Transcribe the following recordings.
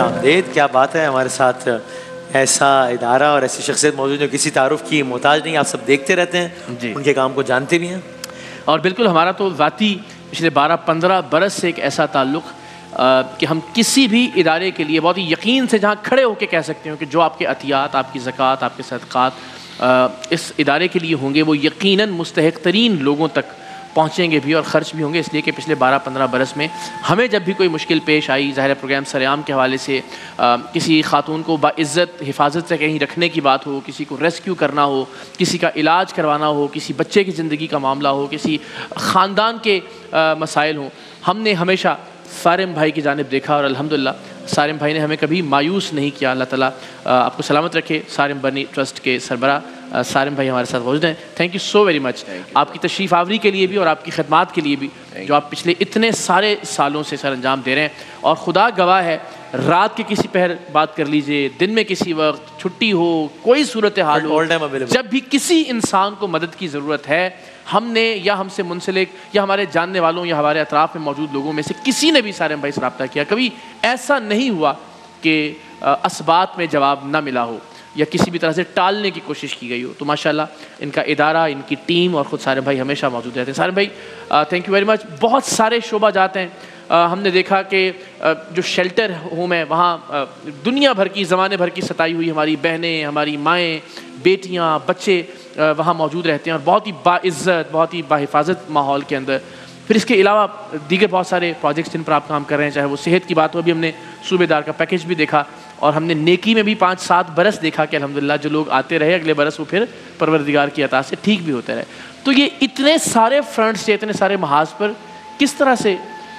آمدید. کیا بات ہے, ہمارے ساتھ ایسا ادارہ اور ایسی شخصیت موجود جو کسی تعارف کی محتاج نہیں, آپ سب دیکھتے رہتے ہیں, ان کے کام کو جانتے بھی ہیں. اور بالکل ہمارا تو ذاتی پچھلے 12-15 برس سے ایک ایسا تعلق کہ ہم کسی بھی ادارے کے لیے بہت ہی یقین سے جہاں کھڑے ہو کے کہہ سکتے ہیں کہ جو آپ کے عطیات, آپ کی زکوٰۃ, آپ کے صدقات اس ادارے کے لیے ہوں گے وہ یقیناً مستحق ترین لوگوں تک پہنچیں گے بھی اور خرچ بھی ہوں گے. اس لیے کہ پچھلے 12-15 برس میں ہمیں جب بھی کوئی مشکل پیش آئی, ظاہر پروگرام سرعام کے حوالے سے کسی خاتون کو باعزت حفاظت سے کہیں رکھنے کی بات ہو, کسی کو ریسکیو کرنا ہو, کسی کا علاج کروانا ہو, کسی بچے کی زندگی کا معاملہ ہو, کسی خاندان کے مسائل ہوں, ہم نے ہمیشہ سارم بھائی کی جانب دیکھا اور الحمدللہ سارم بھائی نے ہمیں کبھی مایوس نہیں کیا. اللہ تعالیٰ آپ کو سلامت رکھے. سارم برنی ٹرسٹ کے سربراہ سارم بھائی ہمارے ساتھ موجود ہیں. Thank you so very much آپ کی تشریف آوری کے لیے بھی اور آپ کی خدمات کے لیے بھی جو آپ پچھلے اتنے سارے سالوں سے سر انجام دے رہے ہیں. اور خدا گواہ ہے, رات کے کسی پہر بات کر لیجئے, دن میں کسی وقت, چھٹی ہو, کوئی صورتحال ہو, جب بھی کسی انسان کو مدد کی ضرورت ہے, ہم نے یا ہم سے منسلک یا ہمارے جاننے والوں یا ہمارے اطراف میں موجود لوگوں میں سے کسی نے بھی سارم بھائی سے رابطہ کیا. کبھی ایسا نہیں ہوا کہ اسبات میں جواب نہ ملا ہو یا کسی بھی طرح سے ٹالنے کی کوشش کی گئی ہو. تو ماشاءاللہ ان کا ادارہ, ان کی ٹیم اور خود سارم بھائی ہمیشہ موجود رہتے ہیں. سارم بھائی تھینک یو ویری مچ. بہت سارے شعبہ جات ہیں. ہم نے دیکھا کہ جو شیلٹر ہوم ہے وہاں دنیا بھر کی, زمانے بھر کی ستائی ہوئی ہماری بہنیں, ہماری مائیں, بیٹیاں, بچے وہاں موجود رہتے ہیں اور بہت ہی باعزت, بہت ہی باحفاظت ماحول کے اندر. پھر اس کے علاوہ دیگر بہت سارے پروجیکٹس جن پر آپ کام کر رہے ہیں, چاہے وہ صحت کی بات ہو, ابھی ہم نے صوبے دار کا پیکیج بھی دیکھا, اور ہم نے نیکی میں بھی 5-7 برس دیکھا کہ الحمدللہ جو لوگ آتے رہے اگلے برس وہ پھر پروردگار کی عطا سے ٹھیک بھی ہوتے رہے. تو یہ اتنے سارے فرنٹس سے, اتنے سارے محاذ پر کس طرح سے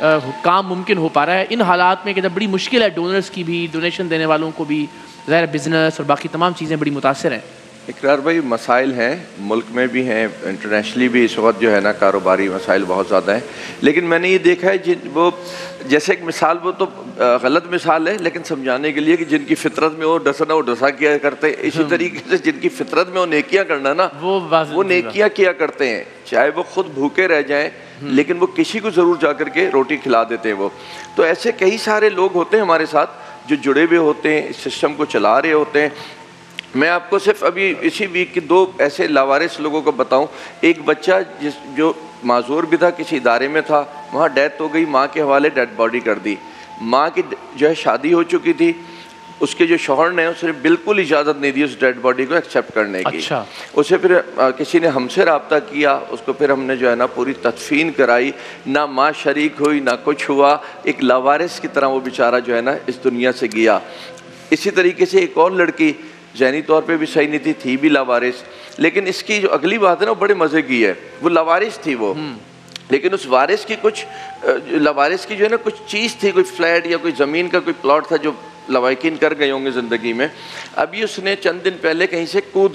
کام ممکن ہو پا رہا ہے ان حالات میں کہ جب بڑی مشکل ہے, ڈونرز کی بھی, ڈونیشن دینے والوں کو بھی, ظاہر بزنس اور باقی تمام چیزیں بڑی متاثر ہیں. اقرار بھائی مسائل ہیں, ملک میں بھی ہیں, انٹرنیشنلی بھی اس وقت جو ہے نا کاروباری مسائل بہت زیادہ ہیں. لیکن میں نے یہ دیکھا ہے وہ جیسے ایک مثال, وہ تو غلط مثال ہے لیکن سمجھانے کے لیے کہ جن کی فطرت میں وہ ڈسنا وہ ڈسا کیا کرتے ہیں, اسی طریقے سے جن کی فطرت میں وہ نیکیاں کرنا نا وہ نیکیاں کیا کرتے ہیں, چاہے وہ خود بھوکے رہ جائیں لیکن وہ کسی کو ضرور جا کر کے روٹی کھلا دیتے ہیں. وہ تو ایسے کئی سارے لوگ ہوتے ہیں ہمارے ساتھ جو جڑے ہوئے ہوتے ہیں, اس سسٹم کو چلا رہے ہوتے ہیں. میں آپ کو صرف ابھی اسی ویک کے 2 ایسے لاوارث لوگوں کو بتاؤں. ایک بچہ جو معذور بھی تھا, کسی ادارے میں تھا, وہاں ڈیتھ ہو گئی, ماں کے حوالے ڈیڈ باڈی کر دی. ماں کی جو ہے شادی ہو چکی تھی, اس کے جو شوہر نے اس نے بالکل اجازت نہیں دی اس ڈیڈ باڈی کو ایکسیپٹ کرنے کی. اسے پھر کسی نے ہم سے رابطہ کیا, اس کو پھر ہم نے جو ہے نا پوری تدفین کرائی, نہ ماں شریک ہوئی نہ کچھ ہوا, ایک لاوارث کی طرح وہ بیچارہ جو ہے نا اس دنیا سے گیا. اسی طریقے سے ایک اور لڑکی ذہنی طور پہ بھی صحیح نہیں تھی بھی لاوارث, لیکن اس کی جو اگلی بات ہے نا وہ بڑے مزے کی ہے. وہ لاوارث تھی وہ, لیکن اس وارث کی کچھ لاوارث کی جو ہے نا کچھ چیز تھی, کوئی فلیٹ یا کوئی زمین کا کوئی پلاٹ تھا جو لوائقین کر گئے ہوں گے زندگی میں. ابھی اس نے چند دن پہلے کہیں سے کود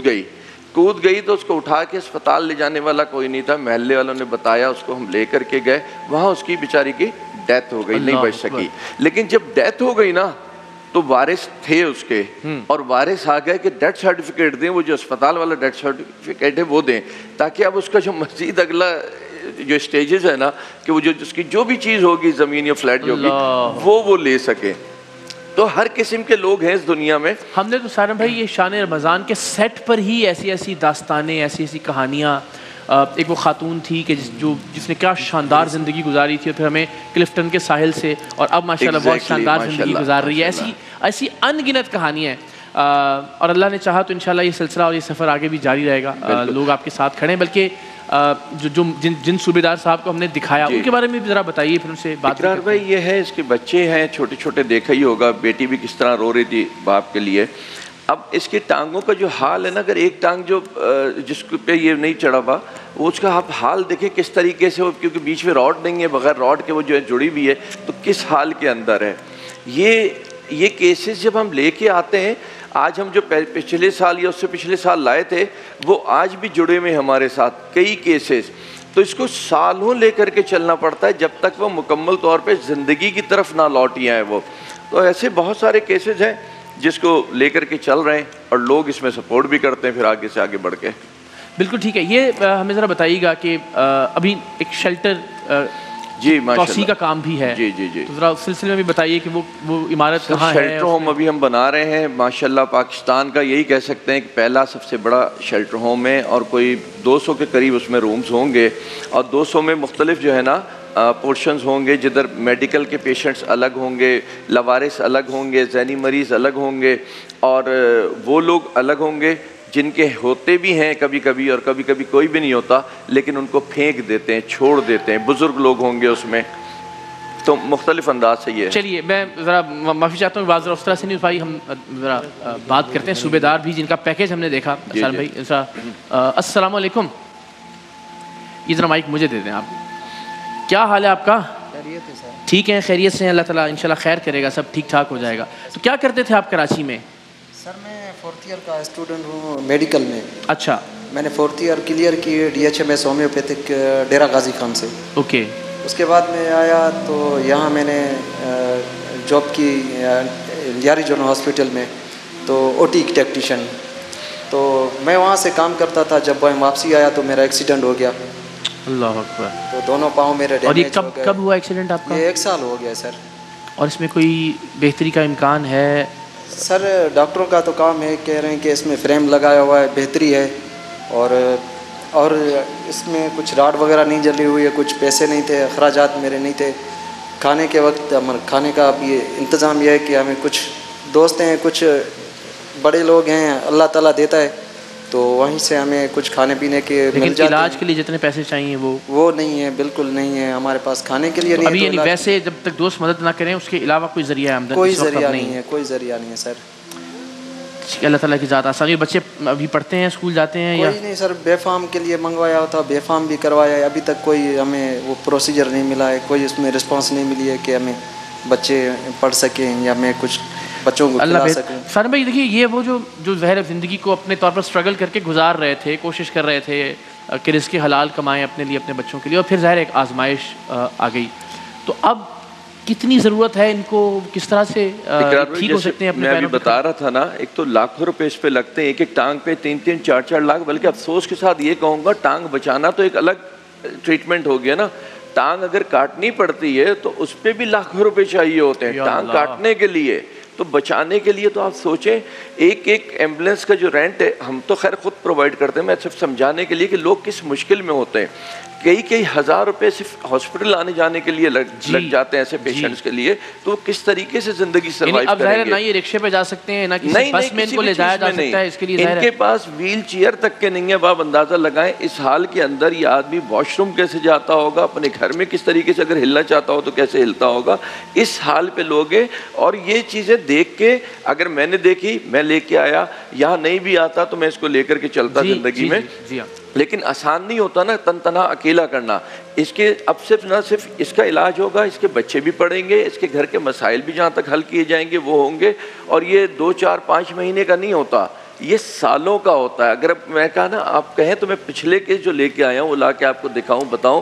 گئی تو اس کو اٹھا کے اسپتال لے جانے والا کوئی نہیں تھا. محلے والوں نے بتایا, اس کو ہم لے کر کے گئے, وہاں اس کی بیچاری کی ڈیتھ ہو گئی, نہیں بچ سکی. لیکن جب ڈیتھ ہو گئی نا تو وارث تھے اس کے, اور وارث آ گئے کہ ڈیتھ سرٹیفکیٹ دیں, وہ جو اسپتال والا ڈیتھ سرٹیفکیٹ ہے وہ دیں, تاکہ اب اس کا جو مزید اگلا جو اسٹیجز ہے نا کہ وہ جو اس کی جو بھی چیز ہوگی, زمین یا فلیٹ جو ہوگی, وہ لے سکے. تو ہر قسم کے لوگ ہیں اس دنیا میں. ہم نے تو سارم بھائی یہ شان رمضان کے سیٹ پر ہی ایسی داستانیں, ایسی کہانیاں. ایک وہ خاتون تھی کہ جس نے کیا شاندار زندگی گزاری تھی, اور پھر ہمیں کلفٹن کے ساحل سے, اور اب ماشاءاللہ بہت شاندار زندگی گزار رہی ہے. ایسی ان گنت کہانیاں ہیں, اور اللہ نے چاہا تو انشاءاللہ یہ سلسلہ اور یہ سفر آگے بھی جاری رہے گا. لوگ آپ کے ساتھ کھڑے ہیں, بلکہ جن صوبے دار صاحب کو ہم نے دکھایا ان کے بارے میں بھی ذرا بتائیے, پھر ان سے بات. اقرار بھائی یہ ہے, اس کے بچے ہیں چھوٹے چھوٹے, دیکھا ہی ہوگا, بیٹی بھی کس طرح رو رہی تھی باپ کے لیے. اب اس کی ٹانگوں کا جو حال ہے نا, اگر ایک ٹانگ جو جس پہ یہ نہیں چڑھا ہوا, وہ اس کا آپ حال دیکھیں کس طریقے سے, کیونکہ بیچ میں راڈ نہیں ہے, بغیر راڈ کے وہ جو ہے جڑی ہوئی ہے, تو کس حال کے اندر ہے. یہ کیسز جب ہم لے کے آتے ہیں, آج ہم جو پچھلے سال یا اس سے پچھلے سال لائے تھے, وہ آج بھی جڑے ہوئے ہمارے ساتھ کئی کیسز. تو اس کو سالوں لے کر کے چلنا پڑتا ہے جب تک وہ مکمل طور پہ زندگی کی طرف نہ لوٹی آئے وہ. تو ایسے بہت سارے کیسز ہیں جس کو لے کر کے چل رہے ہیں, اور لوگ اس میں سپورٹ بھی کرتے ہیں پھر آگے سے آگے بڑھ کے. بالکل ٹھیک ہے. یہ ہمیں ذرا بتائیے گا کہ ابھی ایک شیلٹر جی توسیع کا کام بھی ہے. جی جی جی. تو ذرا اس سلسلے میں بھی بتائیے کہ وہ عمارت کہاں ہے. شیلٹر ہوم ابھی ہم بنا رہے ہیں ماشاءاللہ. پاکستان کا یہی کہہ سکتے ہیں کہ پہلا سب سے بڑا شیلٹر ہوم ہے اور کوئی 200 کے قریب اس میں رومز ہوں گے اور 200 میں مختلف جو ہے نا پورشنز ہوں گے جدھر میڈیکل کے پیشنٹس الگ ہوں گے, لوارث الگ ہوں گے, ذہنی مریض الگ ہوں گے اور وہ لوگ الگ ہوں گے جن کے ہوتے بھی ہیں کبھی کبھی اور کبھی کبھی کوئی بھی نہیں ہوتا لیکن ان کو پھینک دیتے ہیں, چھوڑ دیتے ہیں. بزرگ لوگ ہوں گے اس میں, تو مختلف انداز سے یہ ہے. چلیے میں ذرا معافی چاہتا ہوں واضح اس طرح سے نہیں بھائی, ہم ذرا بات کرتے ہیں صوبے دار بھی جن کا پیکیج ہم نے دیکھا. سالم بھائی السلام علیکم, یہ ذرا مائک مجھے دے دیں آپ. کیا حال ہے آپ کا؟ خیریت ہے سر. ٹھیک ہے, خیریت سے ہیں, اللہ تعالیٰ انشاءاللہ خیر کرے گا, سب ٹھیک ٹھاک ہو جائے گا. تو کیا کرتے تھے آپ کراچی میں؟ سر میں 4th ایئر کا اسٹوڈنٹ ہوں میڈیکل میں. اچھا. میں نے 4th ایئر کلیئر کی DHMS ہومیوپیتھک ڈیرہ غازی خان سے. اوکے. اس کے بعد میں آیا تو یہاں میں نے جاب کی یاری جنرل ہاسپٹل میں, تو OT ٹیکنیشین. تو میں وہاں سے کام کرتا تھا. جب میں واپسی آیا تو میرا ایکسیڈنٹ ہو گیا. اللہ اکبر. تو دونوں پاؤں میرے اور یہ ڈیمیج ہو گئے. کب ہوا ایکسیڈنٹ آپ کا؟ یہ 1 سال ہو گیا سر. اور اس میں کوئی بہتری کا امکان ہے؟ سر ڈاکٹروں کا تو کام ہے, کہہ رہے ہیں کہ اس میں فریم لگایا ہوا ہے, بہتری ہے, اور اس میں کچھ راڈ وغیرہ نہیں جلی ہوئی ہے, کچھ پیسے نہیں تھے, اخراجات میرے نہیں تھے. کھانے کے وقت کھانے کا بھی انتظام یہ ہے کہ ہمیں کچھ دوست ہیں, کچھ بڑے لوگ ہیں, اللہ تعالیٰ دیتا ہے, تو وہیں سے ہمیں کچھ کھانے پینے کے مل جاتے ہیں. علاج کے لیے جتنے پیسے چاہیے وہ نہیں ہے, بالکل نہیں ہے ہمارے پاس. کھانے کے لیے نہیں ہے. ابھی یعنی ویسے جب تک دوست مدد نہ کریں اس کے علاوہ کوئی ذریعہ آمدن کوئی ذریعہ نہیں ہے, کوئی ذریعہ نہیں ہے سر. اللہ تعالیٰ کی ذات آسانی. بچے ابھی پڑھتے ہیں, اسکول جاتے ہیں یا؟ کوئی نہیں سر, بے فارم کے لیے منگوایا ہوتا, بے فارم بھی کروایا ہے, ابھی تک کوئی ہمیں وہ پروسیجر نہیں ملا ہے, کوئی اس میں رسپانس نہیں ملی ہے کہ ہمیں بچے پڑھ سکیں یا میں کچھ بچوں کو کھلا سکوں. سالم بھائی دیکھیے, یہ وہ جو ظاہر زندگی کو اپنے طور پر اسٹرگل کر کے گزار رہے تھے, کوشش کر رہے تھے کہ رزق حلال کمائیں اپنے لیے, اپنے بچوں کے لیے, اور پھر ظاہر ایک آزمائش آ گئی. تو اب کتنی ضرورت ہے ان کو, کس طرح سے ٹھیک ہو سکتے ہیں اپنے پیروں؟ میں ابھی بتا رہا تھا نا, ایک تو لاکھوں روپے اس پہ لگتے ہیں, ایک ایک ٹانگ پہ 3-3 4-4 لاکھ. بلکہ افسوس کے ساتھ یہ کہوں گا, ٹانگ بچانا تو ایک الگ ٹریٹمنٹ ہو گیا نا. ٹانگ اگر کاٹنی پڑتی ہے تو اس پہ بھی لاکھوں روپے چاہیے ہوتے ہیں ٹانگ کاٹنے کے لیے. تو بچانے کے لیے تو آپ سوچیں, ایک ایمبولینس کا جو رینٹ ہے, ہم تو خیر خود پرووائڈ کرتے ہیں, میں صرف سمجھانے کے لیے کہ لوگ کس مشکل میں ہوتے ہیں. کئی ہزار روپے صرف ہاسپٹل آنے جانے کے لیے لگ جاتے ہیں ایسے پیشنٹس کے لیے. تو کس طریقے سے زندگی سروائیو کریں گے؟ نہ یہ رکشے پہ جا سکتے ہیں, نہ کسی بس میں ان کو لے جایا جا سکتا ہے, اس کے لیے ان کے پاس ویل چیئر تک کے نہیں ہے. آپ اندازہ لگائیں اس حال کے اندر یہ آدمی واش روم کیسے جاتا ہوگا, اپنے گھر میں کس طریقے سے اگر ہلنا چاہتا ہو تو کیسے ہلتا ہوگا. اس حال پہ لوگ ہیں. اور یہ چیزیں دیکھ کے اگر میں نے دیکھی, میں لے کے آیا, یہاں نہیں بھی آتا تو میں اس کو لے کر کے چلتا زندگی میں. لیکن آسان نہیں ہوتا نا تن تنہا اکیلا کرنا. اس کے اب صرف نہ صرف اس کا علاج ہوگا, اس کے بچے بھی پڑھیں گے, اس کے گھر کے مسائل بھی جہاں تک حل کیے جائیں گے وہ ہوں گے. اور یہ 2-4-5 مہینے کا نہیں ہوتا, یہ سالوں کا ہوتا ہے. اگر میں کہا نا آپ کہیں تو میں پچھلے کے جو لے کے آیا ہوں وہ لا کے آپ کو دکھاؤں, بتاؤں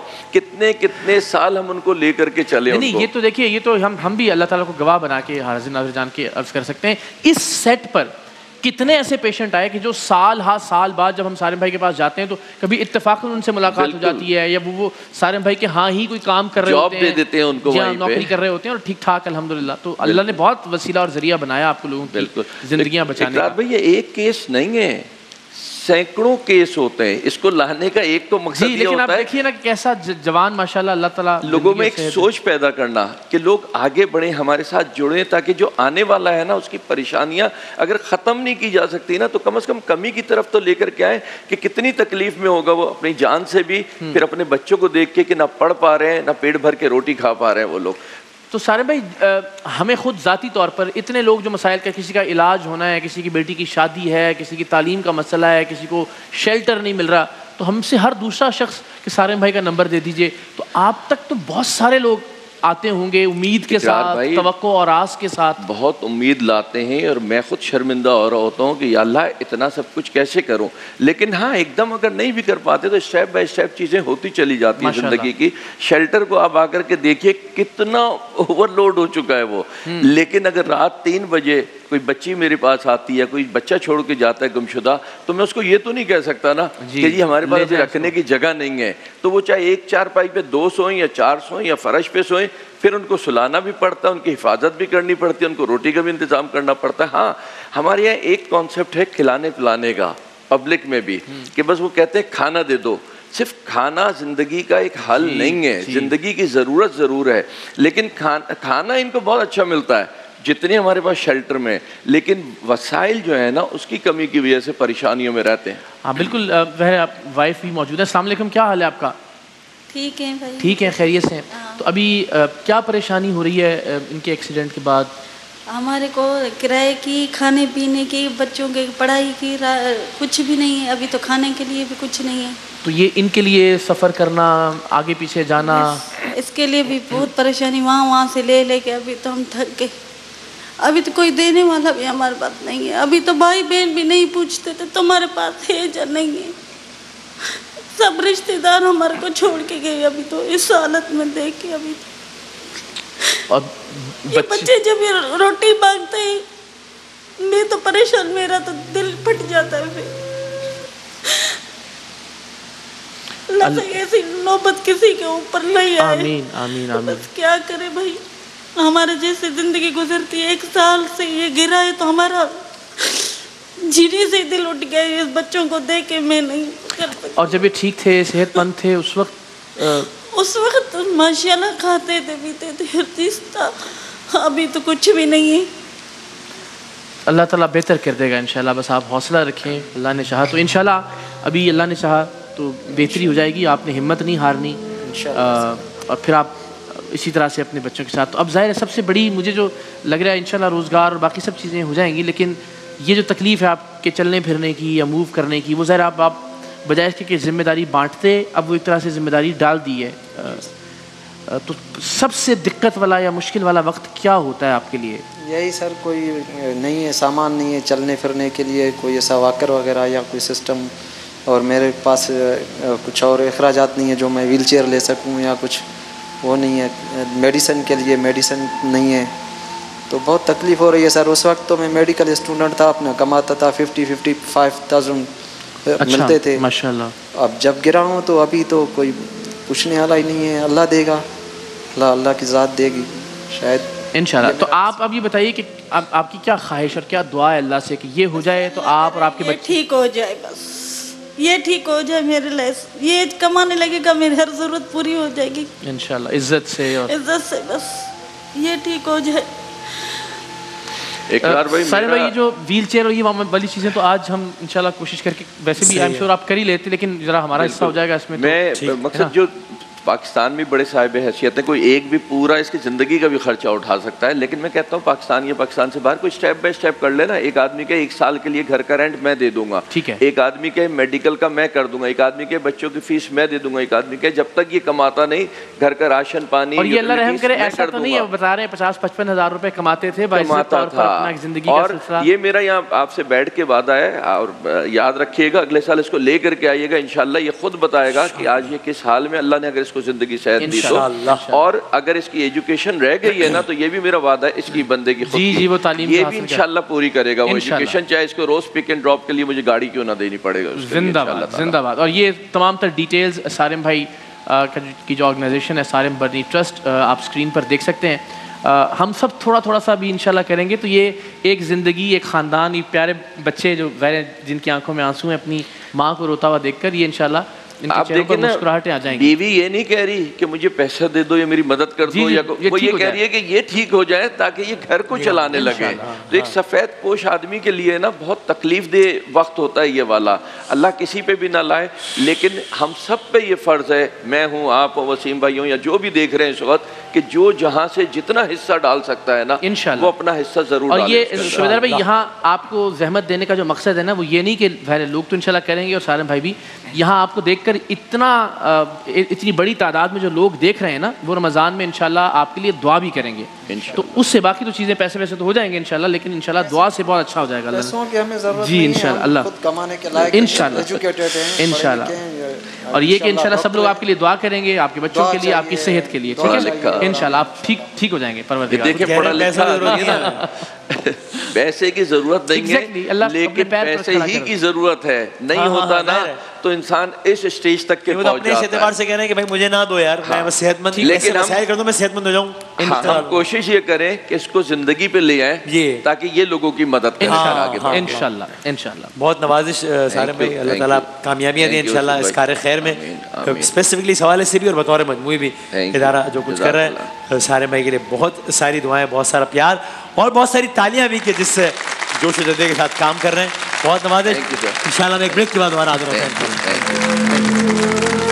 کتنے سال ہم ان کو لے کر کے چلے. نہیں یہ تو دیکھیے, یہ تو ہم بھی اللہ تعالیٰ کو گواہ بنا کے حاضر ناظر جان کے عرض کر سکتے ہیں. اس سیٹ پر کتنے ایسے پیشنٹ آئے کہ جو سال بعد جب ہم سالم بھائی کے پاس جاتے ہیں تو کبھی اتفاقاً ان سے ملاقات ہو جاتی ہے, یا وہ سالم بھائی کے ہاں ہی کوئی کام کر رہے ہوتے ہیں, جاب دے دیتے ہیں ان کو, نوکری کر رہے ہوتے ہیں, اور ٹھیک ٹھاک الحمدللہ. تو اللہ نے بہت وسیلہ اور ذریعہ بنایا آپ کو لوگوں کی زندگیاں بچانے کا. بھائی یہ ایک کیس نہیں ہے, سینکڑوں کیس ہوتے ہیں. اس کو لانے کا ایک تو مقصد یہ ہوتا ہے. لیکن آپ دیکھیے نا کیسا جوان ماشاءاللہ اللہ تعالیٰ لوگوں میں ایک سوچ پیدا کرنا کہ لوگ آگے بڑھیں, ہمارے ساتھ جڑیں, تاکہ جو آنے والا ہے نا اس کی پریشانیاں اگر ختم نہیں کی جا سکتی نا تو کم از کم کمی کی طرف تو لے کر کے آئیں کہ کتنی تکلیف میں ہوگا وہ اپنی جان سے بھی, پھر اپنے بچوں کو دیکھ کے کہ نہ پڑھ پا رہے ہیں نہ پیٹ بھر کے روٹی کھا پا رہے ہیں وہ لوگ. تو سالم بھائی ہمیں خود ذاتی طور پر اتنے لوگ جو مسائل کا, کسی کا علاج ہونا ہے, کسی کی بیٹی کی شادی ہے, کسی کی تعلیم کا مسئلہ ہے, کسی کو شیلٹر نہیں مل رہا, تو ہم سے ہر دوسرا شخص کہ سالم بھائی کا نمبر دے دیجئے. تو آپ تک تو بہت سارے لوگ آتے ہوں گے امید کے ساتھ, توقع اور آس کے ساتھ. بہت امید لاتے ہیں, اور میں خود شرمندہ ہو رہا ہوتا ہوں کہ یا اللہ اتنا سب کچھ کیسے کروں. لیکن ہاں ایک دم اگر نہیں بھی کر پاتے تو اسٹیپ بائی اسٹیپ چیزیں ہوتی چلی جاتی ہیں زندگی کی. شیلٹر کو آپ آ کر کے دیکھیے کتنا اوور لوڈ ہو چکا ہے وہ. لیکن اگر رات 3 بجے کوئی بچی میرے پاس آتی ہے, کوئی بچہ چھوڑ کے جاتا ہے گمشدہ, تو میں اس کو یہ تو نہیں کہہ سکتا نا کہ جی ہمارے پاس رکھنے کی جگہ نہیں ہے, تو وہ چاہے ایک چارپائی پہ 2 سوئیں یا 4 سوئیں یا فرش پہ سوئیں, پھر ان کو سلانا بھی پڑتا ہے, ان کی حفاظت بھی کرنی پڑتی ہے, ان کو روٹی کا بھی انتظام کرنا پڑتا ہے. ہاں ہمارے یہاں ایک کانسیپٹ ہے کھلانے پلانے کا پبلک میں بھی, کہ بس وہ کہتے ہیں کھانا دے دو. صرف کھانا زندگی کا ایک حل نہیں ہے, زندگی کی ضرورت ضرور ہے, لیکن کھانا ان کو بہت اچھا ملتا ہے جتنے ہمارے پاس شیلٹر میں, لیکن وسائل جو ہے نا اس کی کمی کی وجہ سے پریشانیوں میں رہتے ہیں. ہاں بالکل, وائف بھی موجود ہے. السلام علیکم, کیا حال ہے آپ کا؟ ٹھیک ہے بھائی. ٹھیک ہے, خیریت سے ہیں. تو ابھی کیا پریشانی ہو رہی ہے ان کے ایکسیڈنٹ کے بعد؟ ہمارے کو کرائے کی, کھانے پینے کی, بچوں کے پڑھائی کی کچھ بھی نہیں ہے ابھی, تو کھانے کے لیے بھی کچھ نہیں ہے. تو یہ ان کے لیے سفر کرنا, آگے پیچھے جانا, اس کے لیے بھی بہت پریشانی, وہاں سے لے کے ابھی تو ہم تھک گئے. ابھی تو کوئی دینے والا بھی ہمارے پاس نہیں ہے. ابھی تو بھائی بہن بھی نہیں پوچھتے تھے تمہارے پاس ہے یا نہیں ہے. سب رشتے دار ہمارے کو چھوڑ کے گئے ابھی تو اس حالت میں دیکھ کے. ابھی اور بچے جب یہ روٹی مانگتے ہیں میں تو پریشان, میرا تو دل پھٹ جاتا ہے. پھر اللہ سے ایسی نوبت کسی کے اوپر نہیں آئے. آمین آمین آمین. بس کیا کرے بھائی, ہمارے جیسے زندگی گزرتی ہے. 1 سال سے یہ گرا ہے تو ہمارا جھری سے دل اٹھ گیا اس بچوں کو دیکھ کے. میں نہیں کر سکتی. اور جب یہ ٹھیک تھے, صحت مند تھے, اس وقت ماشاءاللہ کھاتے تھے, پیتے تھے, ہر چیز تھا. ابھی تو کچھ بھی نہیں ہے. اللہ تعالیٰ بہتر کر دے گا انشاءاللہ, بس آپ حوصلہ رکھیں. اللہ نے چاہا تو انشاءاللہ, ابھی اللہ نے چاہا تو بہتری ہو جائے گی. آپ نے ہمت نہیں ہارنی, اور پھر آپ اسی طرح سے اپنے بچوں کے ساتھ. تو اب ظاہر ہے سب سے بڑی مجھے جو لگ رہا ہے انشاءاللہ روزگار اور باقی سب چیزیں ہو جائیں گی, لیکن یہ جو تکلیف ہے آپ کے چلنے پھرنے کی یا موو کرنے کی, وہ ظاہر آپ بجائے اس کے کہ ذمہ داری بانٹتے, اب وہ ایک طرح سے ذمہ داری ڈال دی ہے. تو سب سے دقت والا یا مشکل والا وقت کیا ہوتا ہے آپ کے لیے؟ یہی سر, کوئی نہیں ہے, سامان نہیں ہے چلنے پھرنے کے لیے, کوئی ایسا واکر وغیرہ یا کوئی سسٹم, اور میرے پاس کچھ اور اخراجات نہیں ہے جو میں ویل چیئر لے سکوں یا کچھ وہ نہیں ہے. میڈیسن کے لیے میڈیسن نہیں ہے, تو بہت تکلیف ہو رہی ہے سر. اس وقت تو میں میڈیکل اسٹوڈنٹ تھا, اپنا کماتا تھا, 50-55,000 ملتے تھے ماشاءاللہ. اب جب گرا ہوں تو ابھی تو کوئی پوچھنے والا ہی نہیں ہے. اللہ دے گا, اللہ کی ذات دے گی شاید انشاءاللہ. تو آپ اب یہ بتائیے کہ آپ کی کیا خواہش اور کیا دعا ہے اللہ سے کہ یہ ہو جائے تو آپ اور آپ کے بچے ٹھیک ہو جائے, بس یہ ٹھیک ہو جائے, میرے لیے یہ کمانے لگے گا, میری ہر ضرورت پوری ہو جائے گی انشاءاللہ, عزت سے اور عزت سے, بس یہ ٹھیک ہو جائے. سارے بھائی جو ویل چیئر اور یہ والی چیزیں تو آج ہم انشاءاللہ کوشش کر کے, ویسے بھی I'm sure آپ کر ہی لیتے, لیکن ذرا ہمارا حصہ ہو جائے گا اس میں. میں مقصد جو پاکستان میں بڑے صاحب حیثیت ہیں, کوئی ایک بھی پورا اس کی زندگی کا بھی خرچہ اٹھا سکتا ہے, لیکن میں کہتا ہوں پاکستان یا پاکستان سے باہر کوئی سٹیپ بائی سٹیپ کر لینا. ایک آدمی کے 1 سال کے لیے گھر کا رینٹ میں دے دوں گا, ٹھیک ہے, ایک آدمی کے میڈیکل کا میں کر دوں گا, ایک آدمی کے بچوں کی فیس میں دے دوں گا, ایک آدمی کے جب تک یہ کماتا نہیں گھر کا راشن پانی. اور یہ اللہ رحم کرے ایسا تو نہیں ہے, بتا رہے ہیں 50-55 ہزار روپے کماتے تھے, اور یہ میرا یہاں آپ سے بیٹھ کے وعدہ ہے, اور یاد رکھیے گا اگلے سال اس کو لے کر کے آئیے گا, انشاءاللہ یہ خود بتائے گا کہ آج یہ کس حال میں, اللہ نے اگر اس کو زندگی صحت دی تو, اور اگر اس کی ایجوکیشن رہ گئی ہے نا تو یہ بھی میرا وعدہ ہے اس کی بندے کی خود جی وہ تعلیم یہ بھی انشاءاللہ پوری کرے گا وہ ایجوکیشن, چاہے اس کو روز پک اینڈ ڈراپ کے لیے مجھے گاڑی کیوں نہ دینی پڑے گا. زندہ باد, زندہ باد. اور یہ تمام تر ڈیٹیلز سارم بھائی کی جو آرگنائزیشن ہے سارم برنی ٹرسٹ, آپ اسکرین پر دیکھ سکتے ہیں. ہم سب تھوڑا تھوڑا سا بھی انشاءاللہ کریں گے تو یہ ایک زندگی, ایک خاندان, یہ پیارے بچے جو غیر جن کی آنکھوں میں آنسو ہیں اپنی ماں کو روتا ہوا دیکھ کر, یہ انشاءاللہ آپ دیکھیں نا, بیوی یہ نہیں کہہ رہی کہ مجھے پیسہ دے دو یا میری مدد کر دو, یا وہ یہ کہہ رہی ہے کہ یہ ٹھیک ہو جائے تاکہ یہ گھر کو چلانے لگے. تو ایک سفید پوش آدمی کے لیے نا بہت تکلیف دہ وقت ہوتا ہے یہ والا. اللہ کسی پہ بھی نہ لائے, لیکن ہم سب پہ یہ فرض ہے, میں ہوں, آپ ہوں, وسیم بھائی ہوں, یا جو بھی دیکھ رہے ہیں اس وقت, کہ جو جہاں سے جتنا حصہ ڈال سکتا ہے نا وہ اپنا حصہ ضرور ڈالے. اور یہ شویدر بھائی یہاں آپ کو زحمت دینے کا جو مقصد ہے نا وہ یہ نہیں کہ لوگ تو انشاءاللہ کریں گے, اور سارے بھائی بھی یہاں آپ کو دیکھ کر اتنی بڑی تعداد میں جو لوگ دیکھ رہے ہیں نا, وہ رمضان میں انشاءاللہ آپ کے لیے دعا بھی کریں گے. تو اس سے باقی تو چیزیں پیسے ویسے تو ہو جائیں گے انشاءاللہ, لیکن انشاءاللہ دعا سے بہت اچھا ہو جائے گا. پیسوں کی ہمیں ضرورت جی انشاءاللہ, اللہ خود کمانے کے لائق ایجوکیٹڈ ہیں انشاءاللہ. اور یہ کہ انشاءاللہ سب لوگ آپ کے لیے دعا کریں گے, آپ کے بچوں کے لیے, آپ کی صحت کے لیے, ٹھیک ہے انشاءاللہ آپ ٹھیک ہو جائیں گے. پروردگار پیسے کی ضرورت نہیں ہے لیکن پیسے ہی کی ضرورت ہے. نہیں ہوتا نا تو انسان اس اسٹیج تک کے پہنچ جاتا ہے. اپنے اعتبار سے کہہ رہے ہیں کہ بھائی مجھے نہ دو یار, میں بس صحت مند, لیکن مسائل کر دو میں صحت مند ہو جاؤں. ہم کوشش یہ کریں کہ اس کو زندگی پہ لے آئیں تاکہ یہ لوگوں کی مدد کریں آگے. انشاءاللہ انشاءاللہ. بہت نوازش سارے بھائی, اللہ تعالیٰ کامیابیاں دیں انشاءاللہ اس کار خیر میں, اسپیسیفکلی اس حوالے سے بھی اور بطور مجموعی بھی ادارہ جو کچھ کر رہا ہے. سارے بھائی کے لیے بہت ساری دعائیں, بہت سارا پیار اور بہت ساری تالیاں بھی کہ جس سے جوش و جذبے کے ساتھ کام کر رہے ہیں. بہت نوازش. انشاءاللہ میں ایک بریک کے بعد دوبارہ حاضر ہوتا ہوں.